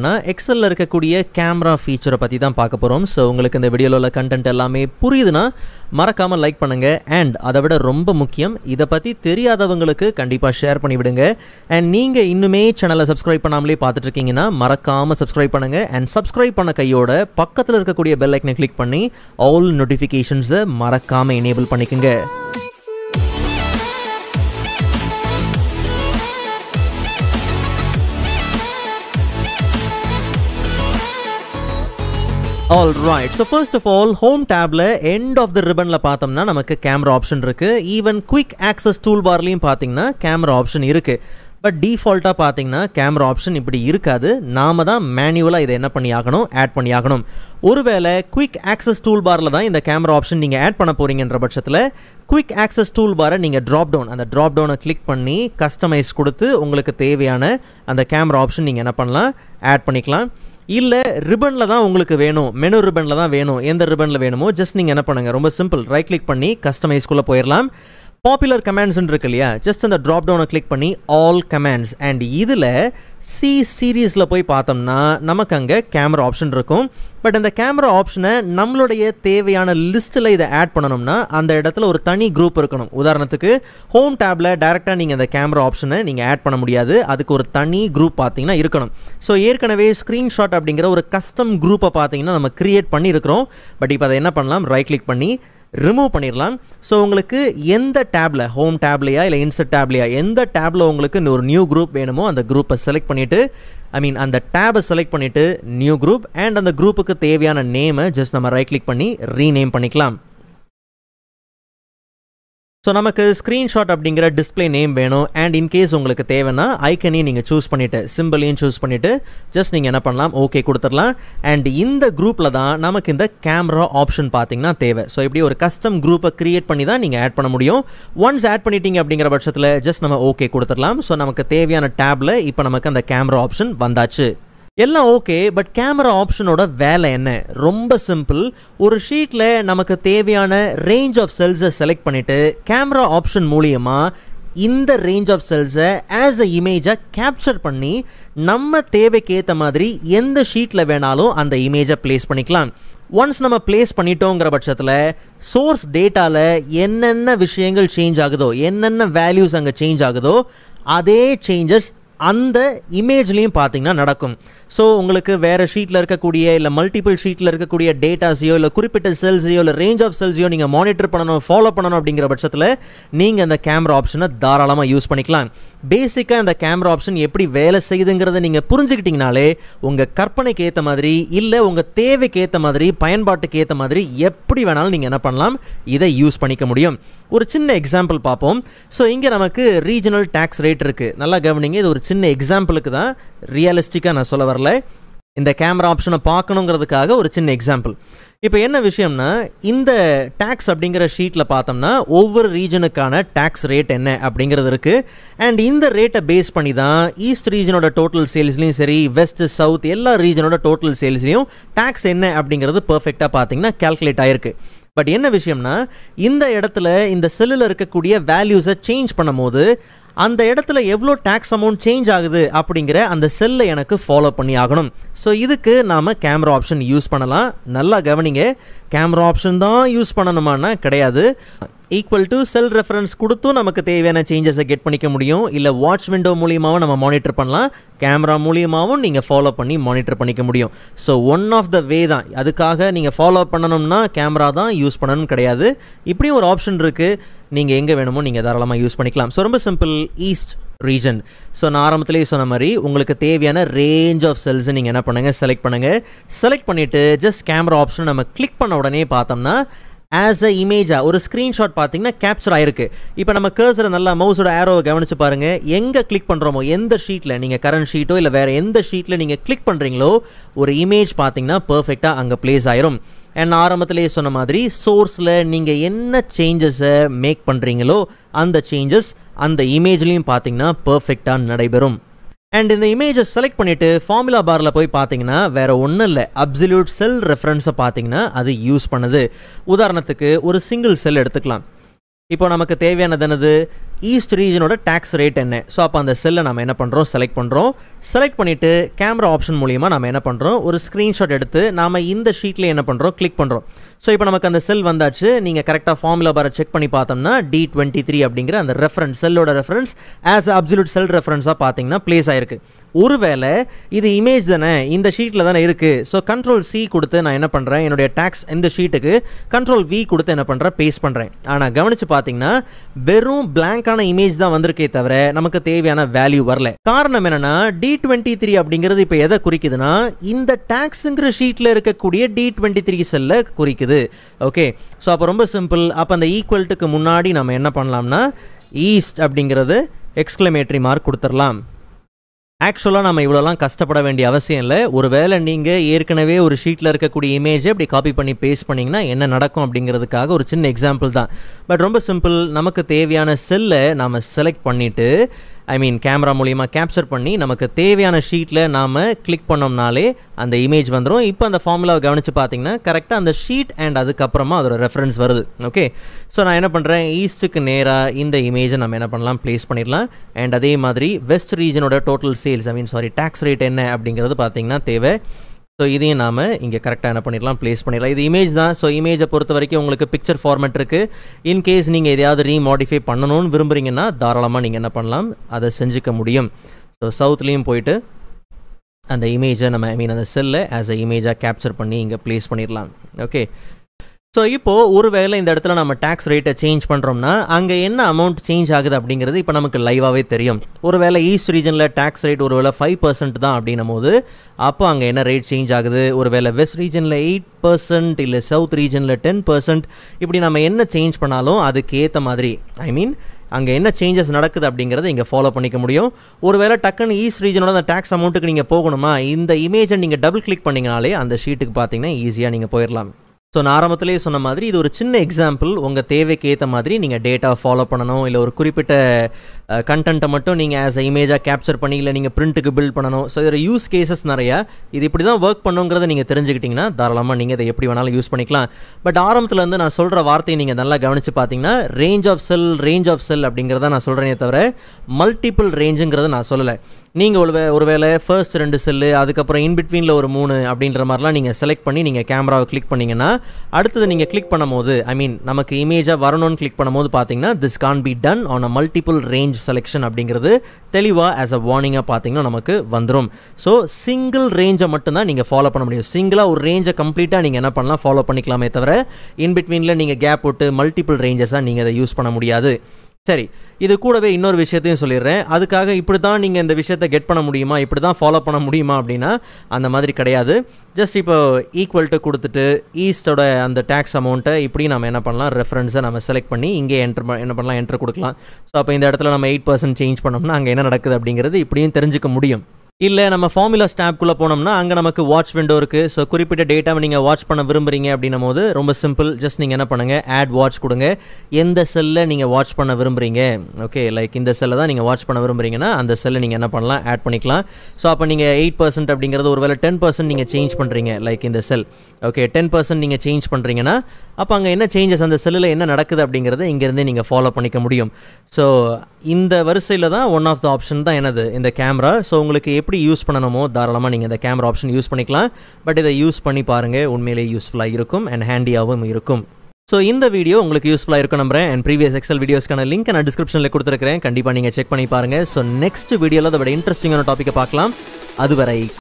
எக்ஸல்ல இருக்கக்கூடிய கேமரா ஃபீச்சரை பற்றி தான் பார்க்க போகிறோம். ஸோ உங்களுக்கு இந்த வீடியோவில் உள்ள கண்டென்ட் எல்லாமே புரியுதுன்னா மறக்காமல் லைக் பண்ணுங்கள். அண்ட் அதை விட ரொம்ப முக்கியம், இதை பற்றி தெரியாதவங்களுக்கு கண்டிப்பாக ஷேர் பண்ணிவிடுங்க. அண்ட் நீங்கள் இன்னுமே சேனலை சப்ஸ்கிரைப் பண்ணாமலே பார்த்துட்டு இருக்கீங்கன்னா மறக்காமல் சப்ஸ்கிரைப் பண்ணுங்கள். அண்ட் சப்ஸ்கிரைப் பண்ண கையோட பக்கத்தில் இருக்கக்கூடிய பெல் ஐக்கனை கிளிக் பண்ணி ஆல் நோட்டிஃபிகேஷன்ஸை மறக்காமல் எனேபிள் பண்ணிக்கோங்க. Alright, so first of all, home tab la end of the ribbon la பார்த்தோம்னா நமக்கு camera option இருக்கு. even quick access toolbar லையும் பார்த்தீங்கன்னா camera option இருக்கு. பட் டிஃபால்ட்டா பார்த்தீங்கன்னா camera option இப்படி இருக்காது. நாம தான் மேனுவலா இதை என்ன பண்ணி ஆகணும், ஆட் பண்ணி ஆகணும். ஒருவேளை quick access toolbarல தான் இந்த camera option நீங்க ஆட் பண்ண போறீங்கன்ற பட்சத்தில் quick access toolbar நீங்க drop down, அந்த drop down கிளிக் பண்ணி கஸ்டமைஸ் கொடுத்து உங்களுக்கு தேவையான அந்த camera option நீங்க என்ன பண்ணலாம், ஆட் பண்ணிக்கலாம். இல்லை ரிப்பனில் தான் உங்களுக்கு வேணும், மெனு ரிப்பனில் தான் வேணும், எந்த ரிப்பனில் வேணுமோ ஜஸ்ட் நீங்கள் என்ன பண்ணுங்கள், ரொம்ப சிம்பிள், ரைட் கிளிக் பண்ணி கஸ்டமைஸ்குள்ளே போயிடலாம். பாப்புலர் கமாண்ட்ஸ்ன்னு இருக்கு இல்லையா, ஜஸ்ட் அந்த ட்ராப் டவுனை கிளிக் பண்ணி ஆல் கமாண்ட்ஸ். அண்ட் இதில் சி சீரீஸில் போய் பார்த்தோம்னா நமக்கு அங்கே கேமரா ஆப்ஷன் இருக்கும். பட் இந்த கேமரா ஆப்ஷனை நம்மளுடைய தேவையான லிஸ்ட்டில் இதை ஆட் பண்ணணும்னா அந்த இடத்துல ஒரு தனி குரூப் இருக்கணும். உதாரணத்துக்கு ஹோம் டேப்பில் டைரெக்டாக நீங்கள் அந்த கேமரா ஆப்ஷனை நீங்கள் ஆட் பண்ண முடியாது, அதுக்கு ஒரு தனி குரூப் பார்த்தீங்கன்னா இருக்கணும். ஸோ ஏற்கனவே ஸ்க்ரீன்ஷாட் அப்படிங்கிற ஒரு கஸ்டம் குரூப்பை பார்த்தீங்கன்னா நம்ம கிரியேட் பண்ணியிருக்கிறோம். பட் இப்போ அதை என்ன பண்ணலாம், ரைட் கிளிக் பண்ணி ரிமூவ் பண்ணிடலாம். ஸோ உங்களுக்கு எந்த டேப்ல, ஹோம் டேப்லையா இல்லை இன்சர்ட் டேப்லையா, எந்த டேப்ல உங்களுக்கு ஒரு நியூ குரூப் வேணுமோ அந்த குரூப்பை செலக்ட் பண்ணிவிட்டு, அந்த டேபை செலக்ட் பண்ணிவிட்டு நியூ குரூப் அண்ட் அந்த குரூப்புக்கு தேவையான நேமை ஜஸ்ட் நம்ம ரைட் கிளிக் பண்ணி ரீநேம் பண்ணிக்கலாம். ஸோ நமக்கு ஸ்க்ரீன்ஷாட் அப்படிங்கிற டிஸ்பிளே நேம் வேணும். அண்ட் இன்கேஸ் உங்களுக்கு தேவைன்னா ஐக்கனையும் நீங்கள் சூஸ் பண்ணிவிட்டு, சிம்பிளையும் சூஸ் பண்ணிவிட்டு ஜஸ்ட் நீங்கள் என்ன பண்ணலாம், ஓகே கொடுத்துடலாம். அண்ட் இந்த குரூப்பில் தான் நமக்கு இந்த கேமரா ஆப்ஷன் பார்த்தீங்கன்னா தேவை. ஸோ இப்படி ஒரு கஸ்டம் குரூப்பை கிரியேட் பண்ணி தான் நீங்கள் ஆட் பண்ண முடியும். ஒன்ஸ் ஆட் பண்ணிட்டீங்க அப்படிங்கிற பட்சத்தில் ஜஸ்ட் நம்ம ஓகே கொடுத்துடலாம். ஸோ நமக்கு தேவையான டேப்பில் இப்போ நமக்கு அந்த கேமரா ஆப்ஷன் வந்தாச்சு. எல்லாம் ஓகே, பட் கேமரா ஆப்ஷனோட வேலை என்ன? ரொம்ப சிம்பிள். ஒரு ஷீட்டில் நமக்கு தேவையான ரேஞ்ச் ஆஃப் செல்ஸை செலக்ட் பண்ணிவிட்டு கேமரா ஆப்ஷன் மூலியமாக இந்த ரேஞ்ச் ஆஃப் செல்ஸை ஆஸ் அ இமேஜாக கேப்சர் பண்ணி நம்ம தேவைக்கு ஏற்ற மாதிரி எந்த ஷீட்டில் வேணாலும் அந்த இமேஜை ப்ளேஸ் பண்ணிக்கலாம். ஒன்ஸ் நம்ம ப்ளேஸ் பண்ணிட்டோங்கிற பட்சத்தில் சோர்ஸ் டேட்டாவில் என்னென்ன விஷயங்கள் சேஞ்ச் ஆகுதோ, என்னென்ன வேல்யூஸ் அங்கே சேஞ்ச் ஆகுதோ அதே சேஞ்சஸ் அந்த இமேஜ்லேயும் பார்த்தீங்கன்னா நடக்கும். ஸோ உங்களுக்கு வேறு ஷீட்டில் இருக்கக்கூடிய இல்லை மல்டிபிள் ஷீட்டில் இருக்கக்கூடிய டேட்டாஸையோ இல்லை குறிப்பிட்ட செல்ஸையோ இல்லை ரேஞ்ச் ஆஃப் செல்ஸையோ நீங்கள் மானிட்டர் பண்ணணும், ஃபாலோ பண்ணணும் அப்படிங்கிற பட்சத்தில் நீங்கள் அந்த கேமரா ஆப்ஷனை தாராளமாக யூஸ் பண்ணிக்கலாம். பேசிக்காக அந்த கேமரா ஆப்ஷன் எப்படி வேலை செய்யுதுங்கிறத நீங்கள் புரிஞ்சுக்கிட்டிங்கனாலே உங்கள் கற்பனைக்கு ஏற்ற மாதிரி இல்லை உங்கள் தேவைக்கு ஏற்ற மாதிரி பயன்பாட்டுக்கு ஏற்ற மாதிரி எப்படி வேணாலும் நீங்கள் என்ன பண்ணலாம், இதை யூஸ் பண்ணிக்க முடியும். ஒரு சின்ன எக்ஸாம்பிள் பார்ப்போம். ஸோ இங்கே நமக்கு ரீஜனல் டேக்ஸ் ரேட் இருக்குது. நல்லா கவனிங்க, இது ஒரு சின்ன எக்ஸாம்பிளுக்கு தான், ரியலிஸ்டிக்காக நான் சொல்ல வரல. இந்த கேமரா ஆப்ஷனை பார்க்கணுங்கிறதுக்காக ஒரு சின்ன எக்ஸாம்பிள். இப்போ என்ன விஷயம்னா, இந்த டேக்ஸ் அப்படிங்கிற ஷீட்டில் பார்த்தோம்னா ஒவ்வொரு ரீஜனுக்கான டேக்ஸ் ரேட் என்ன அப்படிங்கிறது இருக்குது. அண்ட் இந்த ரேட்டை பேஸ் பண்ணி தான் ஈஸ்ட் ரீஜனோட டோட்டல் சேல்ஸ்லையும் சரி, வெஸ்ட் சவுத் எல்லா ரீஜனோட டோட்டல் சேல்ஸ்லையும் டேக்ஸ் என்ன அப்படிங்கிறது பர்ஃபெக்டாக பார்த்தீங்கன்னா கேல்குலேட் ஆகிருக்கு. பட் என்ன விஷயம்னா, இந்த இடத்துல இந்த செல்லில் இருக்கக்கூடிய வேல்யூஸை சேஞ்ச் பண்ணும் போது அந்த இடத்துல எவ்வளோ டேக்ஸ் அமௌண்ட் சேஞ்ச் ஆகுது அப்படிங்கிற அந்த செல்லை எனக்கு ஃபாலோ பண்ணி ஆகணும். ஸோ இதுக்கு நாம் கேமரா ஆப்ஷன் யூஸ் பண்ணலாம். நல்லா கவனிங்க, கேமரா ஆப்ஷன் தான் யூஸ் பண்ணணுமானா கிடையாது. ஈக்குவல் டு செல் ரெஃபரன்ஸ் கொடுத்தும் நமக்கு தேவையான சேஞ்சஸை கெட் பண்ணிக்க முடியும். இல்லை வாட்ச் விண்டோ மூலியமாகவும் நம்ம மானிட்டர் பண்ணலாம், கேமரா மூலியமாகவும் நீங்கள் ஃபாலோ பண்ணி மானிட்டர் பண்ணிக்க முடியும். So one of the way தான். அதுக்காக நீங்கள் ஃபாலோ பண்ணணும்னா கேமரா தான் யூஸ் பண்ணணும் கிடையாது. இப்படியும் ஒரு ஆப்ஷன் இருக்குது, நீங்கள் எங்கே வேணுமோ நீங்கள் தாராளமாக யூஸ் பண்ணிக்கலாம். ஸோ ரொம்ப சிம்பிள், ஈஸ்ட் ரீஜன். ஸோ நான் ஆரம்பத்திலேயே சொன்ன மாதிரி உங்களுக்கு தேவையான ரேஞ்ச் ஆஃப் செல்ஸை நீங்கள் என்ன பண்ணுங்கள், செலக்ட் பண்ணுங்கள். செலக்ட் பண்ணிவிட்டு ஜஸ்ட் கேமரா ஆப்ஷன் நம்ம கிளிக் பண்ண உடனே பார்த்தோம்னா ஆஸ் அ இமேஜாக ஒரு ஸ்க்ரீன்ஷாட் பார்த்தீங்கன்னா கேப்சர் ஆகிருக்கு. இப்போ நம்ம கர்சரை நல்லா மவுஸோட ஆரோவை கவனித்து பாருங்கள். எங்கே கிளிக் பண்ணுறோமோ, எந்த ஷீட்டில் நீங்கள் கரண்ட் ஷீட்டோ இல்லை வேறு எந்த ஷீட்டில் நீங்கள் கிளிக் பண்ணுறீங்களோ ஒரு இமேஜ் பார்த்தீங்கன்னா பர்ஃபெக்டாக அங்கே ப்ளேஸ் ஆயிரும். அண்ட் ஆரம்பத்திலேயே சொன்ன மாதிரி சோர்ஸில் நீங்கள் என்ன சேஞ்சஸை மேக் பண்ணுறீங்களோ அந்த சேஞ்சஸ் அந்த இமேஜ்லேயும் பார்த்தீங்கன்னா பர்ஃபெக்டாக நடைபெறும். அண்ட் இந்த இமேஜை செலக்ட் பண்ணிவிட்டு ஃபார்முலா பாரில் போய் பார்த்தீங்கன்னா வேறு ஒன்றும் இல்லை, அப்சல்யூட் செல் ரெஃபரன்ஸை பார்த்தீங்கன்னா அது யூஸ் பண்ணுது. உதாரணத்துக்கு ஒரு சிங்கிள் செல் எடுத்துக்கலாம். இப்போ நமக்கு தேவையானது என்னது, ஈஸ்ட் ரீஜனோட டேக்ஸ் ரேட் என்ன. ஸோ அப்போ அந்த செல்லை நம்ம என்ன பண்ணுறோம், செலக்ட் பண்ணுறோம். செலக்ட் பண்ணிவிட்டு கேமரா ஆப்ஷன் மூலிமா நம்ம என்ன பண்ணுறோம், ஒரு ஸ்க்ரீன்ஷாட் எடுத்து நாம் இந்த ஷீட்டில் என்ன பண்ணுறோம், கிளிக் பண்ணுறோம். ஸோ இப்போ நமக்கு அந்த செல் வந்தாச்சு. நீங்கள் கரெக்டாக ஃபார்முலா பாரை செக் பண்ணி பார்த்தோம்னா D23 அப்படிங்கிற அந்த ரெஃபரன்ஸ் செல்லோட ரெஃபரன்ஸ் ஆஸ் அப்சல்யூட் செல் ரெஃபரன்ஸாக பார்த்தீங்கன்னா ப்ளேஸ் ஆயிருக்கு. ஒருவேளை இது இமேஜ் தானே, இந்த ஷீட்டில் தானே இருக்குது. ஸோ Ctrl+C கொடுத்து நான் என்ன பண்ணுறேன், என்னுடைய டேக்ஸ் இந்த ஷீட்டுக்கு Ctrl+V கொடுத்து என்ன பண்ணுறேன், பேஸ்ட் பண்ணுறேன். ஆனால் கவனித்து பார்த்தீங்கன்னா வெறும் பிளாங்கான இமேஜ் தான் வந்திருக்கே தவிர நமக்கு தேவையான வேல்யூ வரல. காரணம் என்னென்னா D23 அப்படிங்கிறது இப்போ எதை குறிக்குதுன்னா இந்த டேக்ஸுங்கிற ஷீட்டில் இருக்கக்கூடிய D23 செல்லை குறிக்குது. ஓகே, ஸோ அப்போ ரொம்ப சிம்பிள். அப்போ அந்த ஈக்குவல்ட்டுக்கு முன்னாடி நம்ம என்ன பண்ணலாம்னா ஈஸ்ட் அப்படிங்கிறது எக்ஸ்க்ளமேட்டரி மார்க் கொடுத்துடலாம். ஆக்சுவலாக நம்ம இவ்வளோலாம் கஷ்டப்பட வேண்டிய அவசியம் இல்லை. ஒருவேளை நீங்கள் ஏற்கனவே ஒரு ஷீட்டில் இருக்கக்கூடிய இமேஜை இப்படி காப்பி பண்ணி பேஸ்ட் பண்ணிங்கன்னா என்ன நடக்கும் அப்படிங்கிறதுக்காக ஒரு சின்ன எக்ஸாம்பிள் தான். பட் ரொம்ப சிம்பிள். நமக்கு தேவையான செல்லை நாம் செலக்ட் பண்ணிவிட்டு கேமரா மூலிமா கேப்சர் பண்ணி நமக்கு தேவையான ஷீட்டில் நாம் கிளிக் பண்ணோம்னாலே அந்த இமேஜ் வந்துடும். இப்போ அந்த ஃபார்முலாவை கவனித்து பார்த்தீங்கன்னா கரெக்டாக அந்த ஷீட் அண்ட் அதுக்கப்புறமா அதோட ரெஃபரன்ஸ் வருது. ஓகே, ஸோ நான் என்ன பண்ணுறேன், ஈஸ்ட்டுக்கு நேராக இந்த இமேஜை நம்ம என்ன பண்ணலாம், ப்ளேஸ் பண்ணிடலாம். அண்ட் அதே மாதிரி வெஸ்ட் ரீஜனோட டோட்டல் சேல்ஸ் டேக்ஸ் ரேட் என்ன அப்படிங்கிறது பார்த்தீங்கன்னா தேவை. ஸோ இதையும் நாம் இங்கே கரெக்டாக என்ன பண்ணிடலாம், ப்ளேஸ் பண்ணிடலாம். இது இமேஜ் தான். ஸோ இமேஜை பொறுத்த வரைக்கும் உங்களுக்கு பிக்சர் ஃபார்மேட் இருக்குது. இன்கேஸ் நீங்கள் எதையாவது ரீமாடிஃபை பண்ணணும்னு விரும்புகிறீங்கன்னா தாராளமாக நீங்கள் என்ன பண்ணலாம், அதை செஞ்சுக்க முடியும். ஸோ சவுத்லேயும் போயிட்டு அந்த இமேஜை நம்ம அந்த செல்லை ஆஸ் அ இமேஜாக கேப்சர் பண்ணி இங்கே ப்ளேஸ் பண்ணிடலாம். ஓகே, ஸோ இப்போது ஒருவேளை இந்த இடத்துல நம்ம டேக்ஸ் ரேட்டை சேஞ்ச் பண்ணுறோம்னா அங்கே என்ன அமௌண்ட் சேஞ்ச் ஆகுது அப்படிங்கிறது இப்போ நமக்கு லைவாகவே தெரியும். ஒருவேளை ஈஸ்ட் ரீஜனில் டேக்ஸ் ரேட் ஒருவேளை 5% தான் அப்படின்னும் போது அப்போ அங்கே என்ன ரேட் சேஞ்ச் ஆகுது, ஒருவேளை வெஸ்ட் ரீஜனில் 8% இல்லை சவுத் ரீஜனில் 10%, இப்படி நம்ம என்ன சேஞ்ச் பண்ணாலும் அதுக்கு ஏற்ற மாதிரி அங்கே என்ன சேஞ்சஸ் நடக்குது அப்படிங்கிறத இங்கே ஃபாலோ பண்ணிக்க முடியும். ஒருவேளை டக்குன்னு ஈஸ்ட் ரீஜனோட அந்த டேக்ஸ் அமௌண்ட்டுக்கு நீங்கள் போகணுமா, இந்த இமேஜை நீங்கள் டபுள் கிளிக் பண்ணிங்கனாலே அந்த ஷீட்டுக்கு பார்த்தீங்கன்னா ஈஸியாக நீங்கள் போயிடலாம். ஸோ நான் ஆரம்பத்திலே சொன்ன மாதிரி இது ஒரு சின்ன எக்ஸாம்பிள். உங்கள் தேவைக்கு ஏற்ற மாதிரி நீங்கள் டேட்டா ஃபாலோ பண்ணணும், இல்லை ஒரு குறிப்பிட்ட கண்டென்ட்டை மட்டும் நீங்கள் ஆஸ் அ இமேஜாக கேப்சர் பண்ணி இல்லை நீங்கள் பிரிண்ட்டுக்கு பில்ட் பண்ணணும். ஸோ இதில் யூஸ் கேசஸ் நிறையா. இது இப்படி தான் ஒர்க் பண்ணுங்கிறத நீங்கள் தெரிஞ்சுக்கிட்டிங்கன்னா தாராளமாக நீங்கள் இதை எப்படி வேணாலும் யூஸ் பண்ணிக்கலாம். பட் ஆரம்பத்துலேருந்து நான் சொல்கிற வார்த்தையை நீங்கள் நல்லா கவனித்து பார்த்தீங்கன்னா ரேஞ்ச் ஆஃப் செல் அப்படிங்கிறத நான் சொல்கிறேனே தவிர மல்டிபிள் ரேஞ்சுங்கிறத நான் சொல்லலை. நீங்கள் ஒருவேளை ஃபர்ஸ்ட் 2 செல்லு அதுக்கப்புறம் இன்பிட்வீனில் ஒரு 3 அப்படின்ற மாதிரிலாம் நீங்கள் செலக்ட் பண்ணி நீங்கள் கேமராவை கிளிக் பண்ணிங்கன்னா அடுத்தது நீங்கள் கிளிக் பண்ணும் போது நமக்கு இமேஜாக வரணும்னு கிளிக் பண்ணும்போது பார்த்தீங்கன்னா this can be done on a multiple range selection அப்படிங்கிறது தெளிவாக ஆஸ் அ வார்னிங்காக பார்த்தீங்கன்னா நமக்கு வந்துடும். ஸோ சிங்கிள் ரேஞ்சை மட்டும்தான் நீங்கள் ஃபாலோ பண்ண முடியும். சிங்கிளாக ஒரு ரேஞ்சை கம்ப்ளீட்டாக நீங்கள் என்ன பண்ணலாம், ஃபாலோ பண்ணிக்கலாமே தவிர இன்பிட்வீனில் நீங்கள் கேப் விட்டு மல்டிபிள் ரேஞ்சஸாக நீங்கள் அதை யூஸ் பண்ண முடியாது. சரி, இது கூடவே இன்னொரு விஷயத்தையும் சொல்லிடுறேன். அதுக்காக இப்படி தான் நீங்கள் இந்த விஷயத்தை கெட் பண்ண முடியுமா, இப்படி தான் ஃபாலோ பண்ண முடியுமா அப்படின்னா அந்த மாதிரி கிடையாது. ஜஸ்ட் இப்போ ஈக்குவல் டு கொடுத்துட்டு ஈஸ்டோட அந்த டேக்ஸ் அமௌண்ட்டை இப்படி நம்ம என்ன பண்ணலாம், ரெஃபரன்ஸை நம்ம செலக்ட் பண்ணி இங்கே என்ன பண்ணலாம், என்ட்ரு கொடுக்கலாம். ஸோ அப்போ இந்த இடத்துல நம்ம 8% சேஞ்ச் பண்ணோம்னா அங்கே என்ன நடக்குது அப்படிங்கிறது இப்படியும் தெரிஞ்சுக்க முடியும். இல்லை நம்ம ஃபார்முலாஸ் டேப்குள்ளே போனோம்னா அங்கே நமக்கு வாட்ச் விண்டோ இருக்குது. ஸோ குறிப்பிட்ட டேட்டாவை நீங்கள் வாட்ச் பண்ண விரும்புகிறீங்க அப்படின்னும் போது ரொம்ப சிம்பிள். ஜஸ்ட் நீங்கள் என்ன பண்ணுங்கள், ஆட் வாட்ச் கொடுங்க. எந்த செல்லை நீங்கள் வாட்ச் பண்ண விரும்புகிறீங்க, ஓகே லைக் இந்த செல்லை தான் நீங்கள் வாட்ச் பண்ண விரும்புகிறீங்கன்னா அந்த செல்லை நீங்கள் என்ன பண்ணலாம், ஆட் பண்ணிக்கலாம். ஸோ அப்போ நீங்கள் 8% அப்படிங்கிறது ஒருவேளை 10% நீங்கள் சேஞ்ச் பண்ணுறீங்க லைக் இந்த செல். ஓகே 10% நீங்கள் சேஞ்ச் பண்ணுறீங்கன்னா அப்போ அங்கே என்ன சேஞ்சஸ் அந்த செல்லில் என்ன நடக்குது அப்படிங்கிறத இங்கேருந்தே நீங்கள் ஃபாலோ பண்ணிக்க முடியும். ஸோ இந்த வரிசையில் தான் ஒன் ஆஃப் த ஆப்ஷன் தான் என்னது, இந்த கேமரா. ஸோ உங்களுக்கு எப்படி யூஸ் பண்ணணுமோ தாராளமாக நீங்கள் இந்த கேமரா ஆப்ஷன் யூஸ் பண்ணிக்கலாம். பட் இதை யூஸ் பண்ணி பாருங்கள், உண்மையிலே யூஸ்ஃபுல்லாக இருக்கும் அண்ட் ஹேண்டியாகவும் இருக்கும். ஸோ இந்த வீடியோ உங்களுக்கு யூஸ்ஃபுல்லாக இருக்கும் நம்புறேன். அண்ட் ப்ரீவியஸ் எக்ஸல் வீடியோஸ்க்கான லிங்க் நான் டிஸ்கிரிப்ஷனில் கொடுத்துருக்கிறேன். கண்டிப்பாக நீங்கள் செக் பண்ணி பாருங்கள். ஸோ நெக்ஸ்ட் வீடியோவில் அதோட இன்ட்ரெஸ்டிங்கான டாப்பிக்கை பார்க்கலாம். அதுவரை